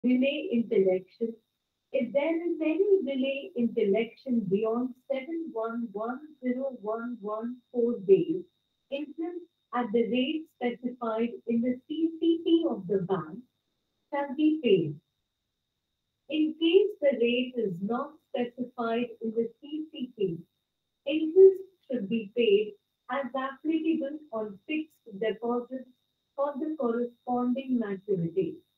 Delay in collection. If there is any delay in collection beyond 7110114 days, interest at the rate specified in the CCP of the bank shall be paid. In case the rate is not specified in the CCP, interest should be paid as applicable on fixed deposits for the corresponding maturity.